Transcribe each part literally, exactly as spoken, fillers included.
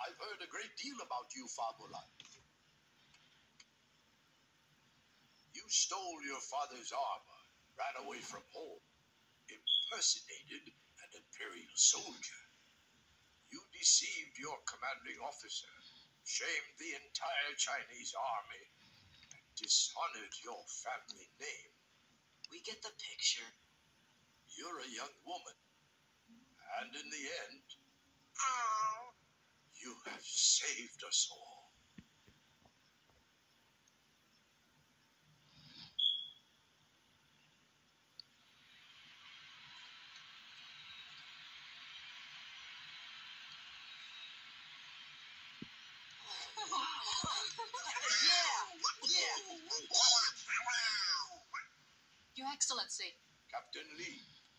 I've heard a great deal about you, Fabulan. You stole your father's armor, ran away from home, impersonated an Imperial soldier. You deceived your commanding officer, shamed the entire Chinese army, and dishonored your family name. We get the picture. You're a young woman, and in the end, you have saved us all. Your Excellency. Captain Lee.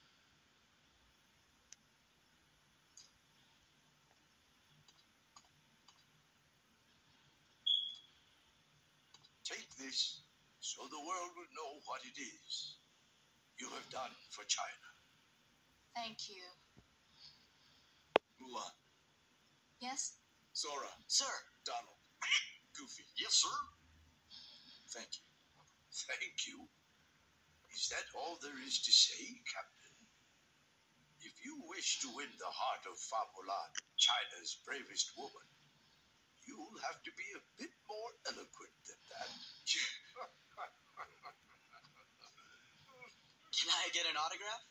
Take this so the world will know what it is you have done for China. Thank you. Mulan. Yes? Sora. Sir. Donald. Goofy. Yes, sir. Thank you. Thank you. Is that all there is to say, Captain? If you wish to win the heart of Fabulan, China's bravest woman, you'll have to be a bit more eloquent than that. Can I get an autograph?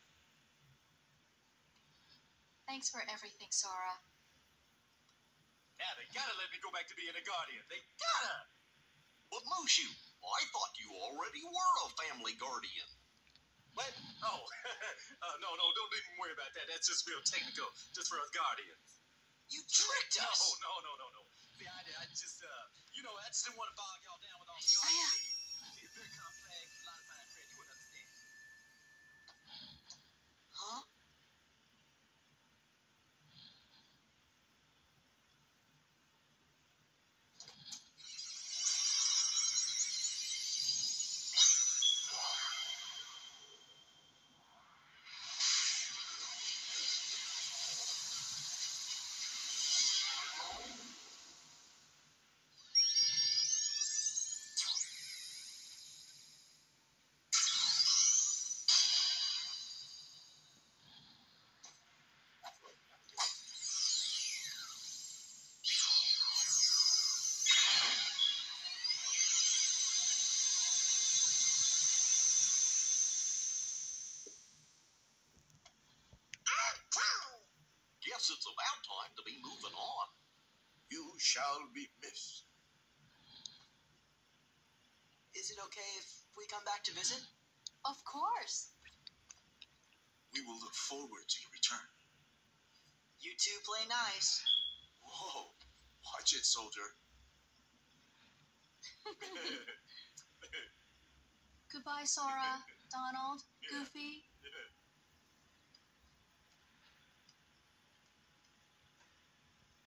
Thanks for everything, Sora. Yeah, they gotta let me go back to being a guardian. They gotta! But Mushu, I thought you already were a family guardian. What? Oh, uh, no, no, don't even worry about that. That's just real technical, just for us guardians. You tricked No, us! no, no, no, no. See, I, I just, uh, you know, I just didn't want to bog y'all down with all the Isaiah. guardians. See, it's very complex, a lot of fine print. You wouldn't understand. Huh? Guess it's about time to be moving on. You shall be missed. Is it okay if we come back to visit? Of course. We will look forward to your return. You two play nice. Whoa. Watch it, soldier. Goodbye, Sora, Donald, Goofy.